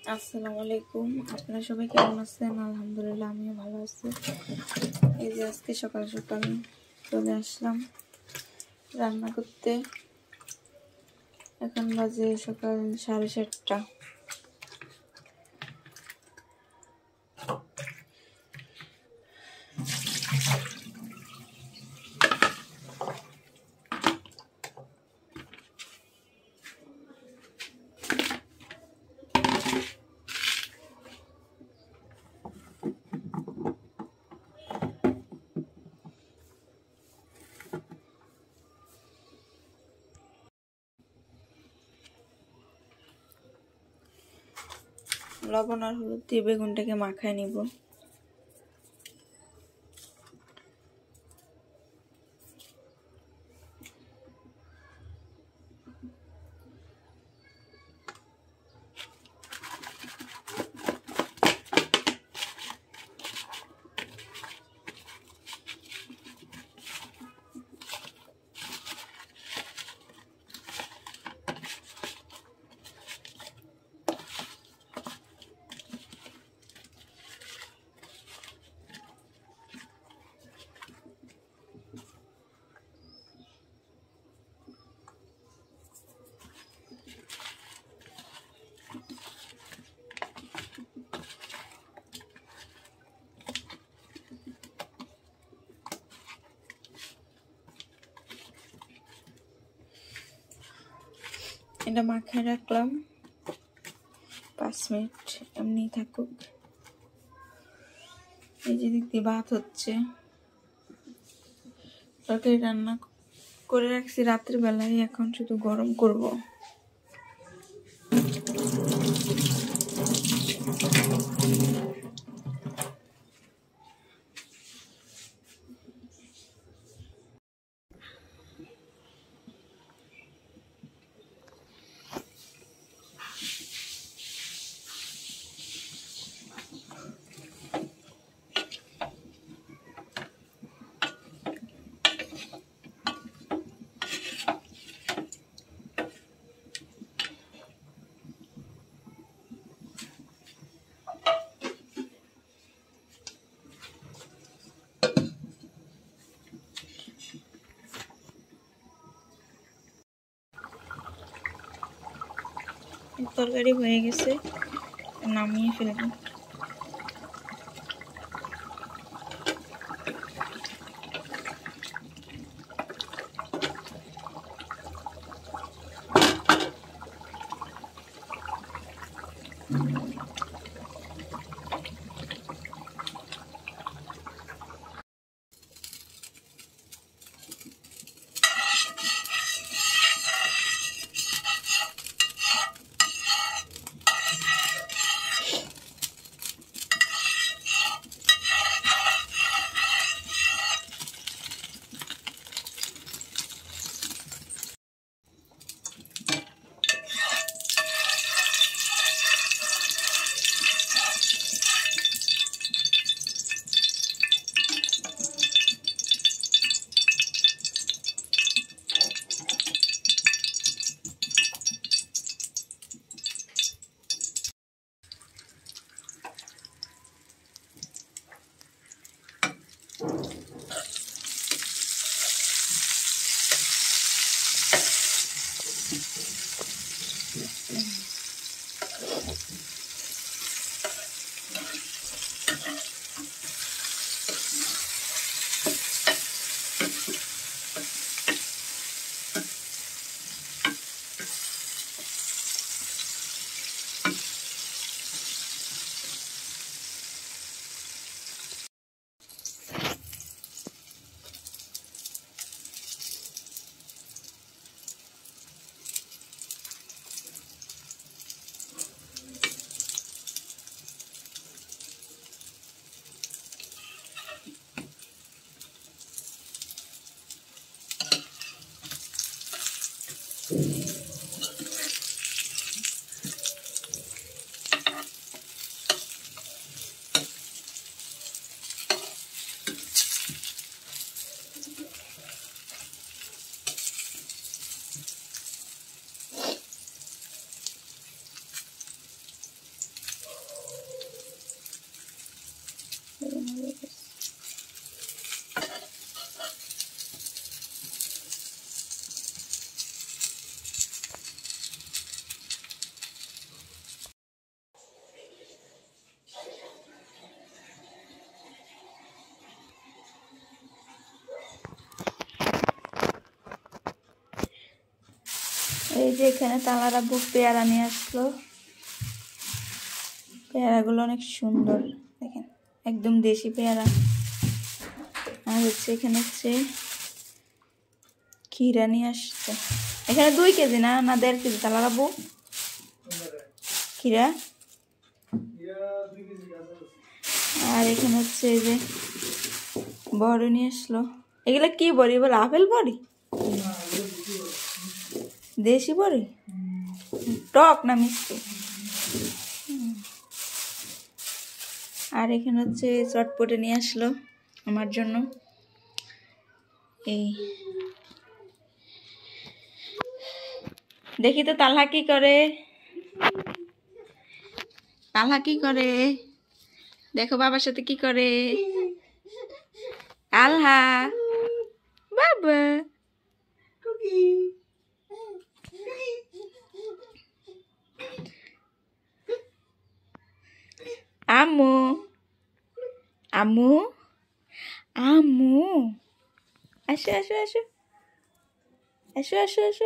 আসসালামু আলাইকুম। আপনারা সবাই কেমন আছেন? আলহামদুলিল্লাহ, আমিও ভালো আছি। এই যে আজকে সকাল সকাল চলে আসলাম রান্না করতে। এখন বাজে সকাল 7:30। লবণ আর হলুদ দিয়ে বেগুনটাকে মাখায় নিব। এটা মাখায় রাখলাম, 5 মিনিট এমনি থাকুক। এই যে দিক দিয়ে ভাত হচ্ছে, তরকারি রান্না করে রাখছি রাত্রে বেলায়, এখন শুধু গরম করব। তরকারি হয়ে গেছে, নামিয়ে ফেলবো। যে এখানে তালারা বুক পেয়ারা নিয়ে আসলো। পেয়ারাগুলো অনেক সুন্দর, দেখেন একদম দেশি পেয়ারা। আর হচ্ছে এখানে হচ্ছে ক্ষীরা নিয়ে আসছে। এখানে 2 কেজি না 1.5 কেজি তালারা বুক ক্ষীরা। আর এখানে হচ্ছে এই যে বড়ি নিয়ে আসলো। এগুলো কি বড়ি বলে? আপেল বড়ি, দেশি বড়ি, টক না মিষ্টি? আর এখানে হচ্ছে চটপটে নিয়ে আসলো আমার জন্য। এই দেখি তো তালহা কি করে, তালহা কি করে দেখো, বাবার সাথে কি করে আলহা। বাবা আম্মু, আম্মু, আম্মু, আসো আসো আসো আসো আসো আসো।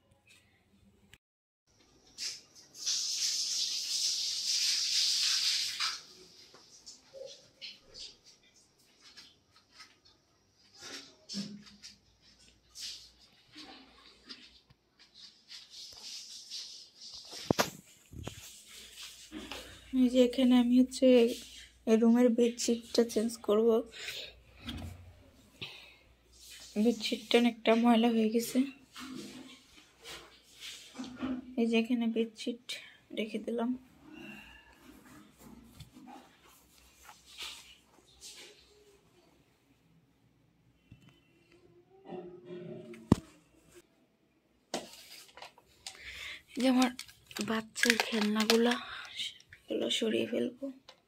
এই যে এখানে আমি হচ্ছে এই রুমের বেডশিটটা চেঞ্জ করব। বেডশিটটা অনেকটা ময়লা হয়ে গেছে। এই যে এখানে বেডশিট রেখে দিলাম। এই যে আমার বাচ্চার খেলনাগুলা, এগুলো সরিয়ে ফেলবো।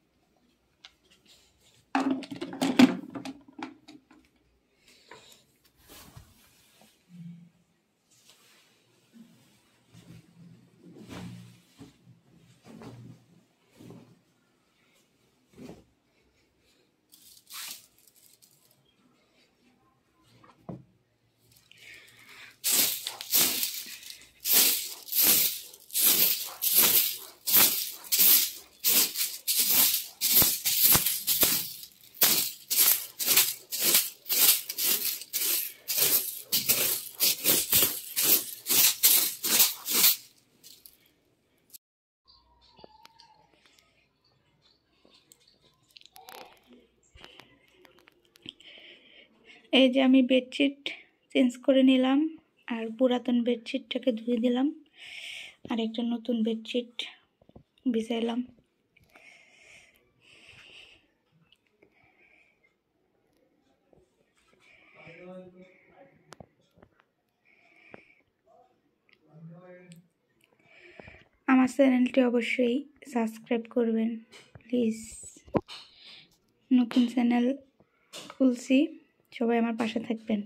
এই যে আমি বেডশিট চেঞ্জ করে নিলাম, আর পুরাতন বেডশিটটাকে ধুয়ে দিলাম, আর একটা নতুন বেডশিট বিছাইলাম। আমার চ্যানেলটি অবশ্যই সাবস্ক্রাইব করবেন প্লিজ। নতুন চ্যানেল খুলছি, সবাই আমার পাশে থাকবেন।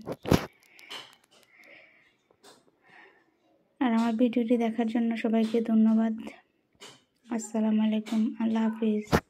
আর আমার ভিডিওটি দেখার জন্য সবাইকে ধন্যবাদ। আসসালামু আলাইকুম, আল্লাহ হাফিজ।